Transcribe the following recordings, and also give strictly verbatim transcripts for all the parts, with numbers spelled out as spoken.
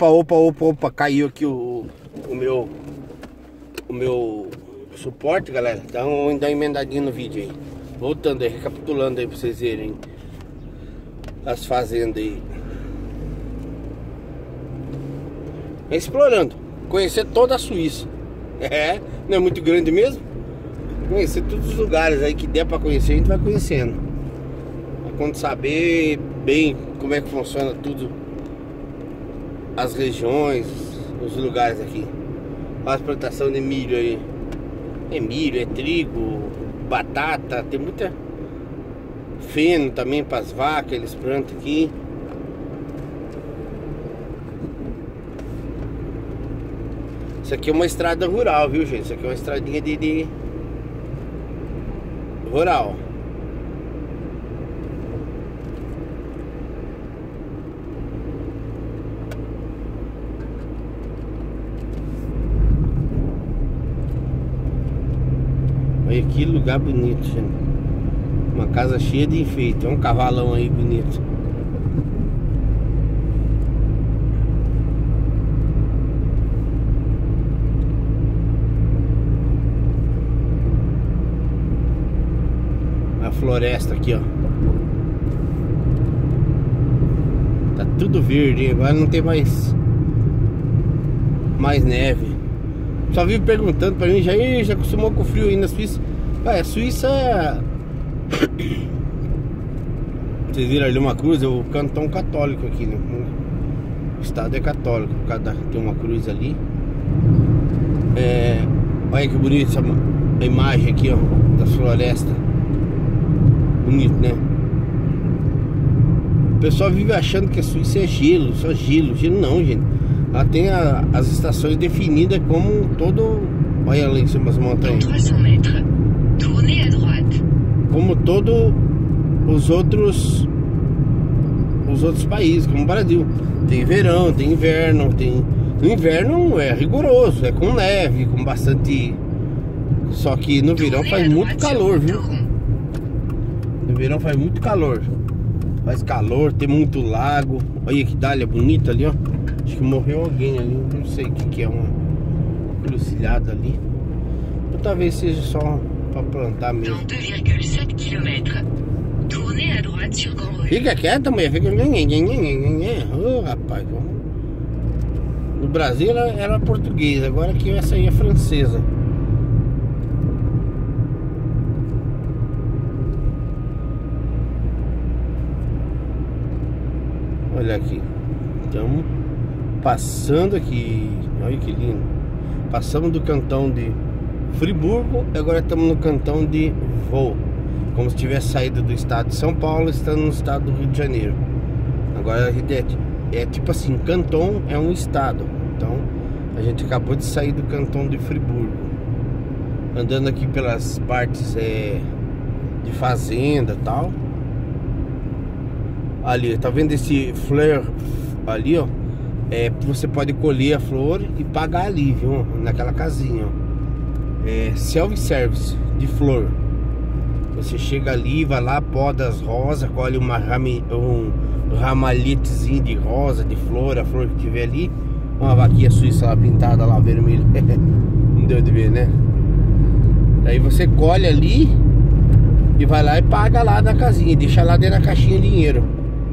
Opa, opa, opa, opa, caiu aqui o, o meu o meu suporte, galera. Então ainda emendadinho no vídeo aí. Voltando aí, recapitulando aí pra vocês verem as fazendas aí. Explorando, conhecer toda a Suíça. É, não é muito grande mesmo? Conhecer todos os lugares aí que der pra conhecer, a gente vai conhecendo. Quando saber bem como é que funciona tudo, as regiões, os lugares aqui. Olha as plantações de milho aí. É milho, é trigo, batata, tem muita feno também para as vacas, eles plantam aqui. Isso aqui é uma estrada rural, viu, gente? Isso aqui é uma estradinha de, de... rural. Olha que lugar bonito, gente. Uma casa cheia de enfeite. Olha um cavalão aí bonito. A floresta aqui, ó. Tá tudo verde, hein? Agora não tem mais Mais neve. Só vive perguntando pra mim, já, já acostumou com o frio aí na Suíça? Ah, a Suíça... Vocês viram ali uma cruz? É o cantão católico aqui, né? O estado é católico, por causa da... tem uma cruz ali. É... Olha que bonito essa imagem aqui, ó, das florestas. Bonito, né? O pessoal vive achando que a Suíça é gelo, só gelo. Gelo não, gente. Ela tem a, as estações definidas como todo... Olha lá em cima as montanhas. Como todo os outros os outros países, como o Brasil. Tem verão, tem inverno, tem... No inverno é rigoroso, é com neve, com bastante... Só que no verão faz muito calor, viu? No verão faz muito calor. Faz calor, tem muito lago. Olha que dália bonita ali, ó. Acho que morreu alguém ali, não sei o que que é, uma encruzilhada ali. Ou talvez seja só pra plantar mesmo. Fica quieta, mulher, fica... Oh, rapaz, no Brasil ela era portuguesa, agora aqui essa aí é francesa. Olha aqui, estamos passando aqui, olha que lindo. Passamos do cantão de Friburgo, agora estamos no cantão de Vaud. Como se tivesse saído do estado de São Paulo, estando no estado do Rio de Janeiro. Agora é, é tipo assim, canton é um estado. Então a gente acabou de sair do cantão de Friburgo. Andando aqui pelas partes é, de fazenda e tal. Ali, tá vendo esse fleur ali, ó? É, você pode colher a flor e pagar ali, viu? Naquela casinha, ó. É self-service de flor. Você chega ali, vai lá, poda as rosas, colhe uma rami, um ramalhetezinho de rosa, de flor, a flor que tiver ali. Uma vaquinha suíça lá pintada lá, vermelha. Não deu de ver, né? Aí você colhe ali e vai lá e paga lá na casinha, deixa lá dentro da caixinha dinheiro.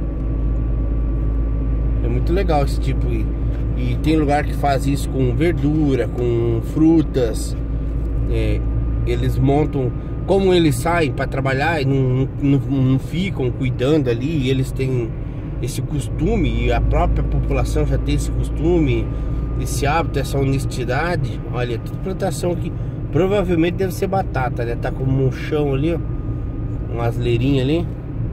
É muito legal esse tipo aí. E tem lugar que faz isso com verdura, com frutas. É, eles montam... Como eles saem para trabalhar e não, não, não ficam cuidando ali, e eles têm esse costume, e a própria população já tem esse costume, esse hábito, essa honestidade. Olha, toda plantação aqui provavelmente deve ser batata, né? Tá como um chão ali, ó, umas leirinhas ali.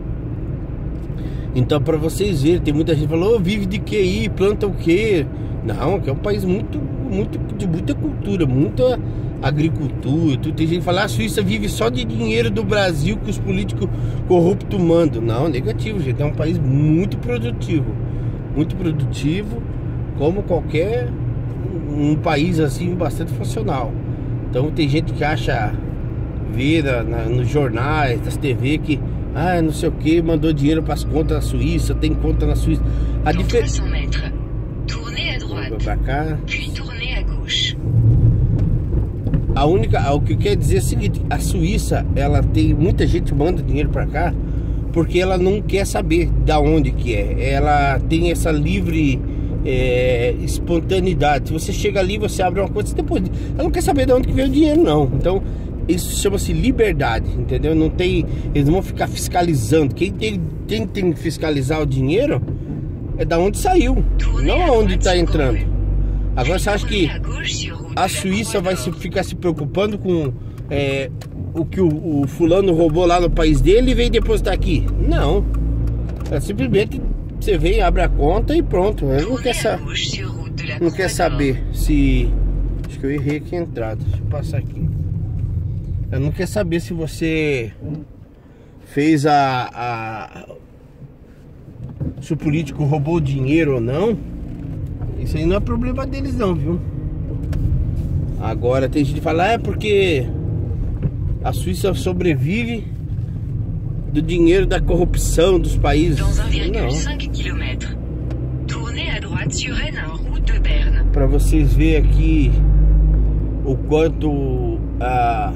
Então, para vocês verem, tem muita gente que falou, oh, vive de que aí, planta o que? Não, que é um país muito, muito, de muita cultura, muita agricultura. Tudo. Tem gente que fala, ah, a Suíça vive só de dinheiro do Brasil que os políticos corruptos mandam. Não, negativo, gente, é um país muito produtivo. Muito produtivo, como qualquer um país assim, bastante funcional. Então tem gente que acha, vê na, na, nos jornais, das T V que ah, não sei o que, mandou dinheiro para as contas da Suíça, tem conta na Suíça. A diferença Vai pra cá. A única, o que quer dizer é o seguinte, a Suíça, ela tem, muita gente manda dinheiro pra cá porque ela não quer saber da onde que é. Ela tem essa livre é, espontaneidade. Se você chega ali, você abre uma coisa, depois ela não quer saber de onde que veio o dinheiro, não. Então isso chama-se liberdade, entendeu? Não tem, eles não vão ficar fiscalizando. Quem tem, quem tem que fiscalizar o dinheiro é da onde saiu, não aonde está entrando. Agora você acha que a Suíça vai se, ficar se preocupando com é, o que o, o fulano roubou lá no país dele e vem depositar aqui? Não. É simplesmente você vem, abre a conta e pronto. Ele não quer, sa não quer saber se... Acho que eu errei aqui a entrada. Deixa eu passar aqui. Ela não quer saber se você fez a... a... se o político roubou dinheiro ou não. Isso aí não é problema deles não, viu? Agora tem gente que fala, ah, é porque a Suíça sobrevive do dinheiro da corrupção dos países. Não. Para vocês verem aqui o quanto a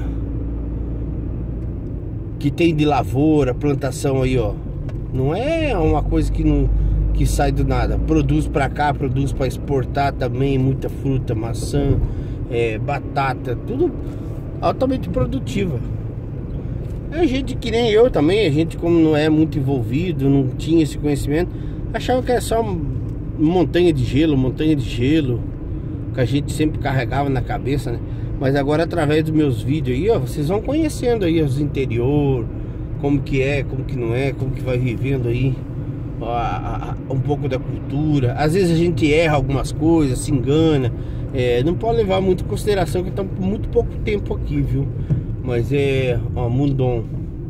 que tem de lavoura, plantação aí, ó. Não é uma coisa que não que sai do nada. Produz para cá, produz para exportar também, muita fruta, maçã, é, batata, tudo altamente produtiva. É gente que nem eu também, a gente como não é muito envolvido, não tinha esse conhecimento, achava que era só montanha de gelo, montanha de gelo, que a gente sempre carregava na cabeça, né? Mas agora através dos meus vídeos aí, ó, vocês vão conhecendo aí os interior, como que é, como que não é, como que vai vivendo aí a, a, a, um pouco da cultura. Às vezes a gente erra algumas coisas, se engana, é, não pode levar muito em consideração que estamos por muito pouco tempo aqui, viu? Mas é, ó, Mundon,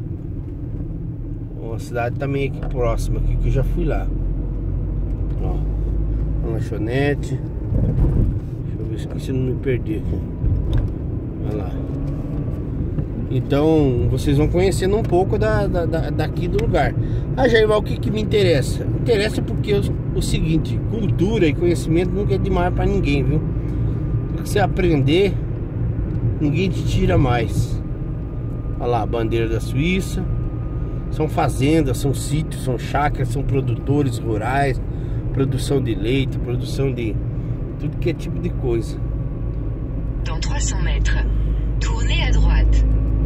uma cidade também aqui próxima, aqui que eu já fui lá. Ó, uma lanchonete. Deixa eu ver, esqueci de não me perder aqui. Olha lá. Então vocês vão conhecendo um pouco da, da, da, daqui do lugar. Ah, Jairval, o que, que me interessa? Interessa porque o, o seguinte, cultura e conhecimento nunca é demais pra ninguém, viu? Se você aprender, ninguém te tira mais. Olha lá, a bandeira da Suíça. São fazendas, são sítios, são chácaras, são produtores rurais, produção de leite, produção de tudo que é tipo de coisa. Dans trois cents mètres, tournez à droite.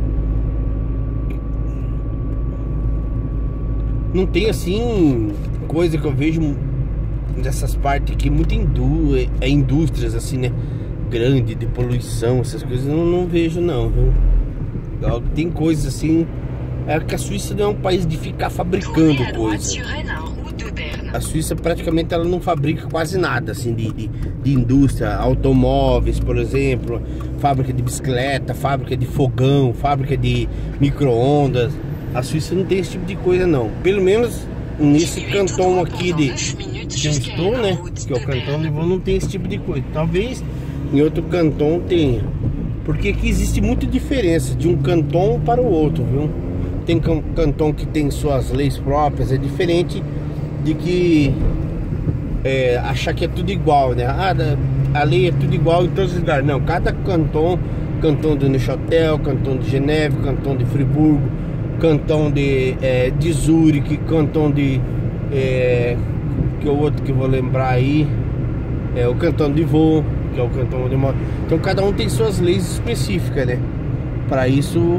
Não tem assim coisa que eu vejo nessas partes aqui, muito indú é indústrias assim, né? Grande, de poluição, essas coisas eu não, não vejo não, viu? Tem coisas assim. É que a Suíça não é um país de ficar fabricando coisas. A Suíça praticamente ela não fabrica quase nada assim de, de, de indústria, automóveis, por exemplo, fábrica de bicicleta, fábrica de fogão, fábrica de micro-ondas. A Suíça não tem esse tipo de coisa não. Pelo menos nesse cantão aqui de que eu estou, né? Que é o cantão de Vaud, não tem esse tipo de coisa. Talvez em outro cantão tenha. Porque aqui existe muita diferença de um cantão para o outro, viu? Tem cantão que tem suas leis próprias, é diferente de que é, achar que é tudo igual, né? Ah, a lei é tudo igual em todos os lugares. Não, cada cantão, cantão de Neuchâtel, cantão de Geneve, cantão de Friburgo, cantão de, é, de Zurique, cantão de é, que é o outro que eu vou lembrar aí, é o cantão de Vaud, que é o cantão onde eu moro. Então cada um tem suas leis específicas, né? Para isso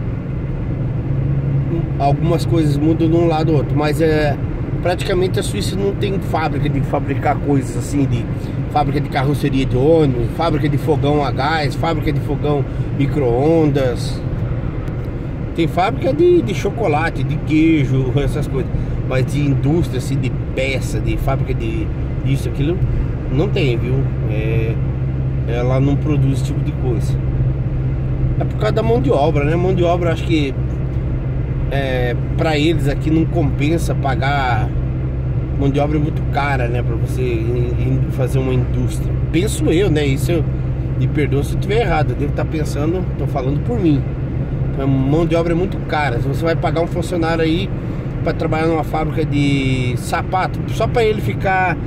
algumas coisas mudam de um lado ou outro, mas é praticamente a Suíça não tem fábrica de fabricar coisas assim, de fábrica de carroceria de ônibus, fábrica de fogão a gás, fábrica de fogão micro-ondas. Tem fábrica de, de chocolate, de queijo, essas coisas, mas de indústria assim, de peça, de fábrica de isso, aquilo, não tem, viu? É, ela não produz esse tipo de coisa. É por causa da mão de obra, né? Mão de obra, acho que é, pra eles aqui não compensa pagar. Mão de obra é muito cara, né? Pra você in, in, fazer uma indústria. Penso eu, né? Isso eu me perdoa se eu estiver errado. Eu devo estar pensando, tô falando por mim. A mão de obra é muito cara. Se você vai pagar um funcionário aí pra trabalhar numa fábrica de sapato, só pra ele ficar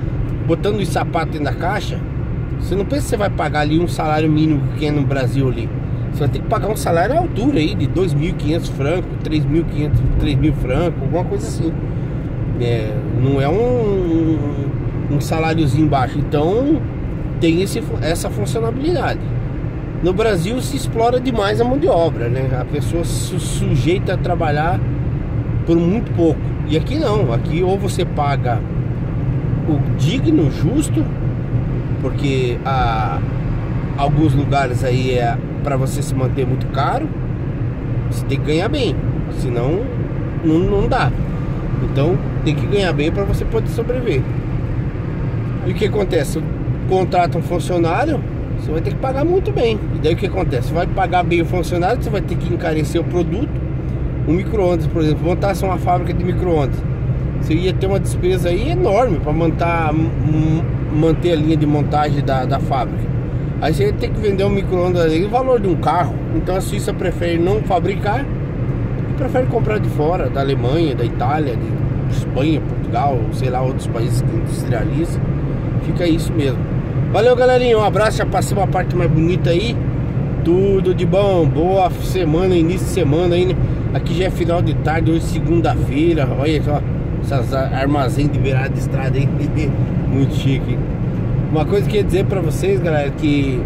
botando os sapatos dentro da caixa, você não pensa que você vai pagar ali um salário mínimo que é no Brasil ali. Você vai ter que pagar um salário à altura aí de dois mil e quinhentos francos, três mil e quinhentos, três mil francos, alguma coisa assim. É, não é um, um saláriozinho baixo. Então tem esse, essa funcionalidade. No Brasil se explora demais a mão de obra, né? A pessoa se sujeita a trabalhar por muito pouco. E aqui não, aqui ou você paga o digno, justo, porque a, alguns lugares aí é para você se manter muito caro, você tem que ganhar bem, senão não, não dá. Então tem que ganhar bem para você poder sobreviver. E o que acontece? Contrata um funcionário, você vai ter que pagar muito bem. E daí o que acontece? Você vai pagar bem o funcionário, você vai ter que encarecer o produto. Um micro-ondas, por exemplo, montasse uma fábrica de micro-ondas, você ia ter uma despesa aí enorme para montar, manter a linha de montagem da, da fábrica. Aí você ia ter que vender um micro-ondas aí, o valor de um carro. Então a Suíça prefere não fabricar e prefere comprar de fora, da Alemanha, da Itália, de Espanha, Portugal, sei lá, outros países que industrializam. Fica isso mesmo. Valeu, galerinha, um abraço, já passei uma parte mais bonita aí. Tudo de bom, boa semana, início de semana aí, né? Aqui já é final de tarde, hoje segunda-feira. Olha só, essas armazém de beirada de estrada aí. Muito chique. Uma coisa que eu ia dizer pra vocês, galera, que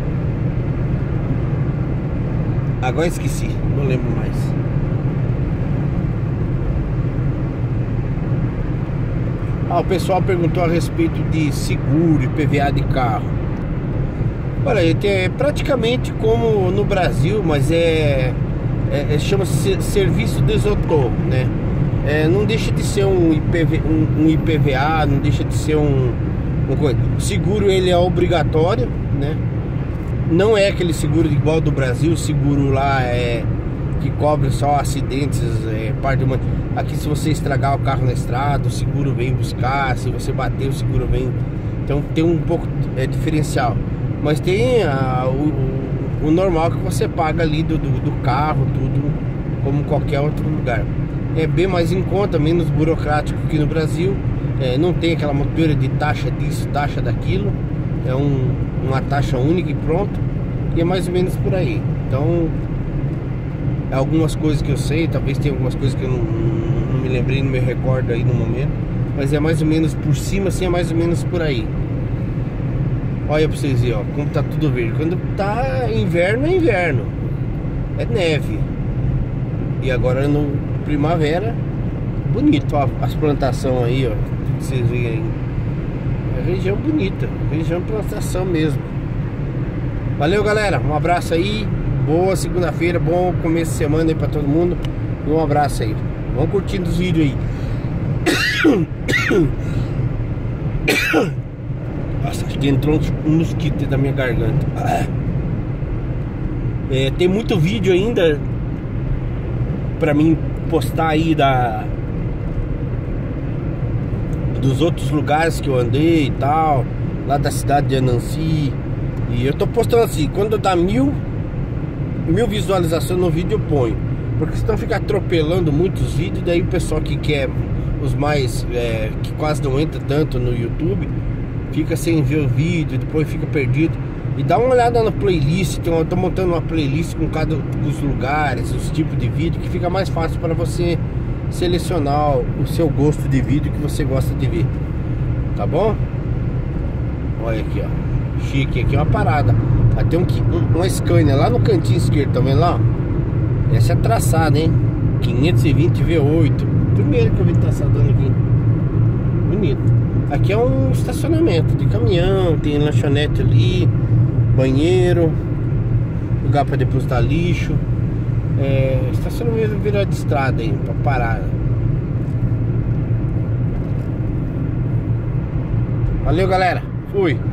agora esqueci, não lembro mais. Ah, o pessoal perguntou a respeito de seguro e P V A de carro. Olha, é praticamente como no Brasil, mas é, é, é chama-se serviço de socorro, né? É, não deixa de ser um, I P V, um, um I P V A, não deixa de ser um, um coisa. O seguro ele é obrigatório, né? Não é aquele seguro igual do Brasil, o seguro lá é que cobre só acidentes, é, parte de uma... Aqui se você estragar o carro na estrada, o seguro vem buscar, se você bater o seguro vem. Então tem um pouco é, diferencial. Mas tem a, o, o normal que você paga ali do, do, do carro, tudo como qualquer outro lugar. É bem mais em conta, menos burocrático que no Brasil. É, não tem aquela montoeira de taxa disso, taxa daquilo. É um, uma taxa única e pronto. E é mais ou menos por aí. Então, algumas coisas que eu sei, talvez tenha algumas coisas que eu não, não me lembrei, não me recordo aí no momento. Mas é mais ou menos por cima, assim, é mais ou menos por aí. Olha pra vocês verem, ó, como tá tudo verde. Quando tá inverno, é inverno. É neve. E agora no primavera, bonito, ó, as plantações aí, ó. Vocês veem aí. É região bonita, região de plantação mesmo. Valeu, galera, um abraço aí. Boa segunda-feira, bom começo de semana aí pra todo mundo. E um abraço aí. Vamos curtindo os vídeos aí. Nossa, acho que entrou um mosquito dentro da minha garganta. É, tem muito vídeo ainda pra mim postar aí da dos outros lugares que eu andei e tal, lá da cidade de Annecy. E eu tô postando assim, quando dá mil mil visualizações no vídeo eu ponho, porque senão fica atropelando muitos vídeos. Daí o pessoal que quer os mais é, que quase não entra tanto no YouTube fica sem ver o vídeo, depois fica perdido. E dá uma olhada na playlist, então eu tô montando uma playlist com cada dos lugares, os tipos de vídeo, que fica mais fácil para você selecionar o seu gosto de vídeo que você gosta de ver. Tá bom? Olha aqui, ó, chique, aqui é uma parada. Vai ter um, um, uma Scania lá no cantinho esquerdo, tá vendo lá? Essa é traçada, hein? quinhentos e vinte V oito. Primeiro que eu vi traçadando aqui. Bonito. Aqui é um estacionamento de caminhão, tem lanchonete ali, banheiro, lugar para depositar lixo. É, estacionamento virado de estrada aí, pra parar. Valeu, galera. Fui.